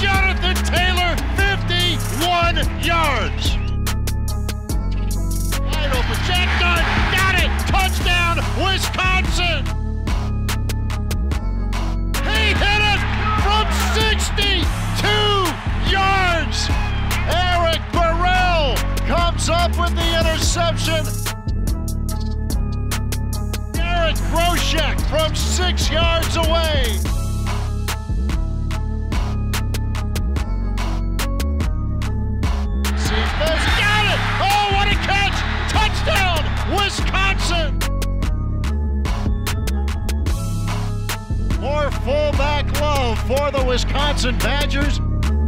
Jonathan Taylor, 51 yards. Wide open, Jack Dunn, got it, touchdown, Wisconsin. He hit it from 62 yards. Eric Burrell comes up with the interception. Garrett Groshek from 6 yards away. Cephas got it! Oh, what a catch! Touchdown, Wisconsin! More fullback love for the Wisconsin Badgers.